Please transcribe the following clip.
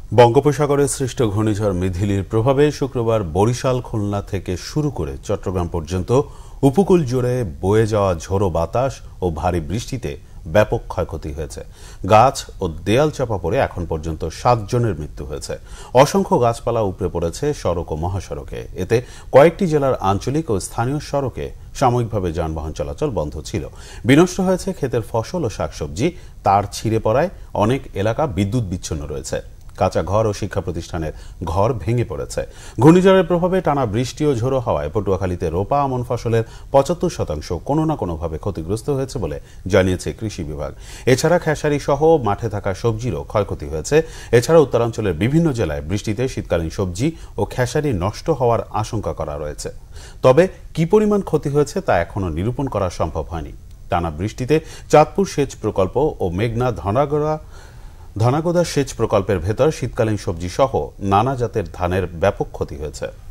বঙ্গোপসাগরে সৃষ্ট ঘূর্ণিঝড় মিথিলির প্রভাবে শুক্রবার বরিশাল খুলনা থেকে শুরু করে চট্টগ্রাম পর্যন্ত উপকূল জুড়ে বয়ে যাওয়া ঝোড়ো বাতাস ও ভারী বৃষ্টিতে ব্যাপক ক্ষয়ক্ষতি হয়েছে। গাছ ও দেয়াল চাপা পড়ে এখন পর্যন্ত 7 জনের মৃত্যু হয়েছে। অসংখ্য গাছপালা উপড়ে পড়েছে সড়ক ও মহাসড়কে। এতে কয়েকটি জেলার আঞ্চলিক ও স্থানীয় সড়কে সাময়িকভাবে যানবাহন চলাচল বন্ধ ছিল। বিনষ্ট হয়েছে ক্ষেতের ফসল ও শাকসবজি। তার ছিঁড়ে পড়ায় অনেক এলাকা বিদ্যুৎ বিচ্ছিন্ন রয়েছে। কাঁচা ঘর ও শিক্ষা প্রতিষ্ঠানের ঘর ভেঙে পড়েছে। ঘূর্ণিঝড়ের প্রভাবে টানা বৃষ্টি ও ঝোড়ো হওয়ায় পটুয়াখালীতে রোপা আমন ফসলের ৭৫% কোনো না কোনোভাবে ক্ষতিগ্রস্ত হয়েছে বলে জানিয়েছে কৃষি বিভাগ। এছাড়া খেসারি সহ মাঠে থাকা সবজিরও ক্ষয়ক্ষতি হয়েছে। এছাড়া উত্তরাঞ্চলের বিভিন্ন জেলায় বৃষ্টিতে শীতকালীন সবজি ও খেসারি নষ্ট হওয়ার আশঙ্কা করা রয়েছে। তবে কি পরিমাণ ক্ষতি হয়েছে তা এখনও নিরূপণ করা সম্ভব হয়নি। টানা বৃষ্টিতে চাঁদপুর সেচ প্রকল্প ও মেঘনা ধনাগোদা সেচ প্রকল্পের ভেতর শীতকালীন সবজি সহ নানা জাতের ধানের ব্যাপক ক্ষতি হয়েছে।